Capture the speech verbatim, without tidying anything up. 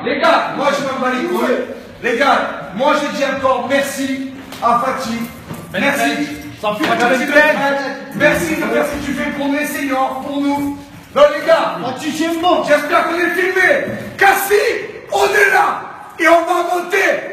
les gars, moi je m'en bats les couilles. Les gars, moi je dis encore merci à Fatih. Merci. Merci de faire ce que tu fais pour les seniors, pour nous. Non les gars, j'espère qu'on est filmé. Cassie, on est là. Et on va monter